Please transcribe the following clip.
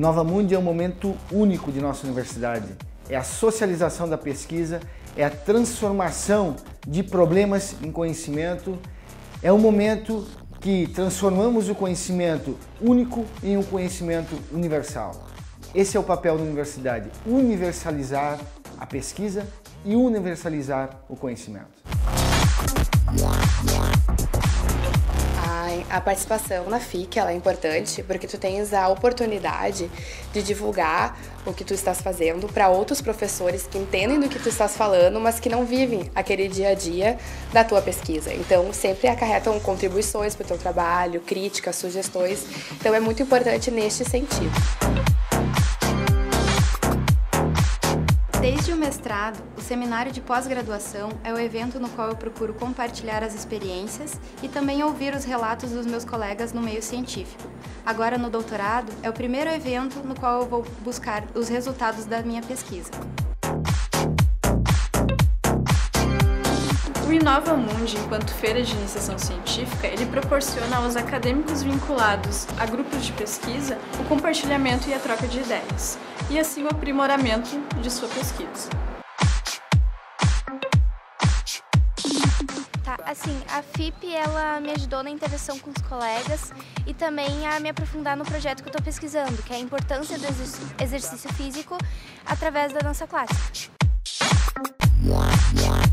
Nova Mundi é um momento único de nossa universidade. É a socialização da pesquisa, é a transformação de problemas em conhecimento, é um momento que transformamos o conhecimento único em um conhecimento universal. Esse é o papel da universidade, universalizar a pesquisa e universalizar o conhecimento. A participação na FIC ela é importante porque tu tens a oportunidade de divulgar o que tu estás fazendo para outros professores que entendem do que tu estás falando, mas que não vivem aquele dia a dia da tua pesquisa. Então, sempre acarretam contribuições para o teu trabalho, críticas, sugestões. Então, é muito importante neste sentido. Desde o mestrado, o seminário de pós-graduação é o evento no qual eu procuro compartilhar as experiências e também ouvir os relatos dos meus colegas no meio científico. Agora, no doutorado, é o primeiro evento no qual eu vou buscar os resultados da minha pesquisa. O Inova Mundi, enquanto feira de iniciação científica, ele proporciona aos acadêmicos vinculados a grupos de pesquisa o compartilhamento e a troca de ideias, e assim o aprimoramento de sua pesquisa. Assim, a FIP ela me ajudou na interação com os colegas e também a me aprofundar no projeto que eu estou pesquisando, que é a importância do exercício físico através da dança clássica.